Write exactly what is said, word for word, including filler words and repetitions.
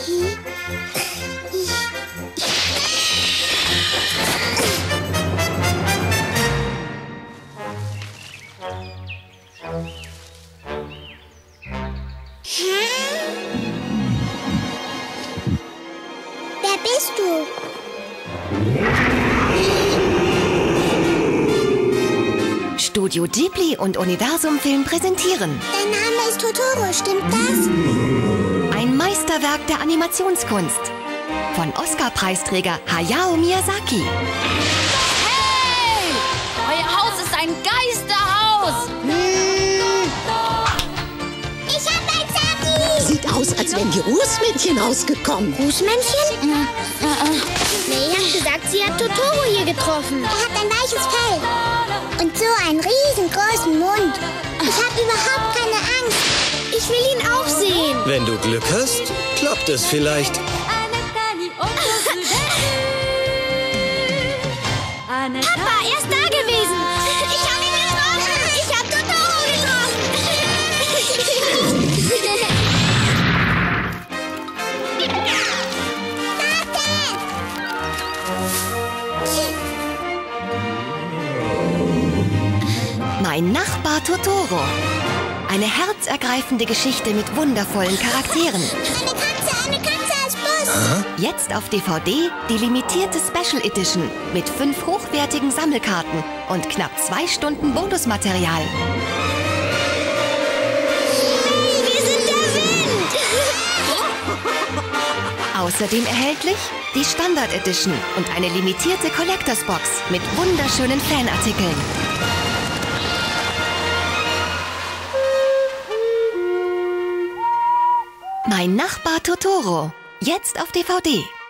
Wer bist du? Studio Ghibli und Universum Film präsentieren Dein Name ist Totoro, stimmt das? ein Meisterwerk der Animationskunst von Oscar-Preisträger Hayao Miyazaki. Hey! Euer Haus ist ein Geisterhaus! Ich hab ein Zaki! Sieht aus, als wären die Rußmännchen rausgekommen. Rußmännchen? Äh, äh. Nee, hat gesagt, sie hat Totoro hier getroffen. Er hat ein weiches Fell. Und so einen riesengroßen Mund. Ich habe überhaupt keine Angst. Ich will ihn auch sehen. Wenn du Glück hast, klappt es vielleicht. Papa, er ist da gewesen. Ich habe ihn getroffen. Ich habe Totoro getroffen. Mein Nachbar Totoro. Eine herzergreifende Geschichte mit wundervollen Charakteren. Eine Katze, eine Katze als Bus. Jetzt auf D V D die limitierte Special Edition mit fünf hochwertigen Sammelkarten und knapp zwei Stunden Bonusmaterial. Hey, wir sind der Wind. Außerdem erhältlich die Standard Edition und eine limitierte Collectors Box mit wunderschönen Fanartikeln. Mein Nachbar Totoro. Jetzt auf D V D.